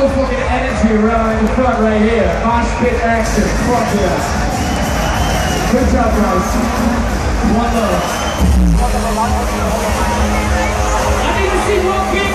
motherfucking energy right in the front right here. Mosh pit action. Fuck yeah. Good job, guys. One love. I need to see one big